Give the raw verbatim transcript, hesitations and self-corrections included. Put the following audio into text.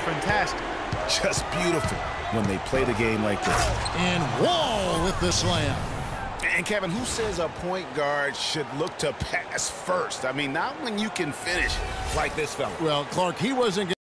fantastic. Just beautiful when they play the game like this. And Wall with the slam. And Kevin, who says a point guard should look to pass first? I mean, not when you can finish like this fella. Well, Clark, he wasn't